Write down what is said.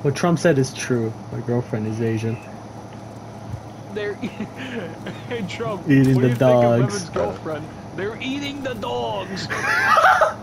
What Trump said is true. My girlfriend is Asian. They're hey Trump, Eating what do the you think of dogs. Evan's girlfriend? They're eating the dogs.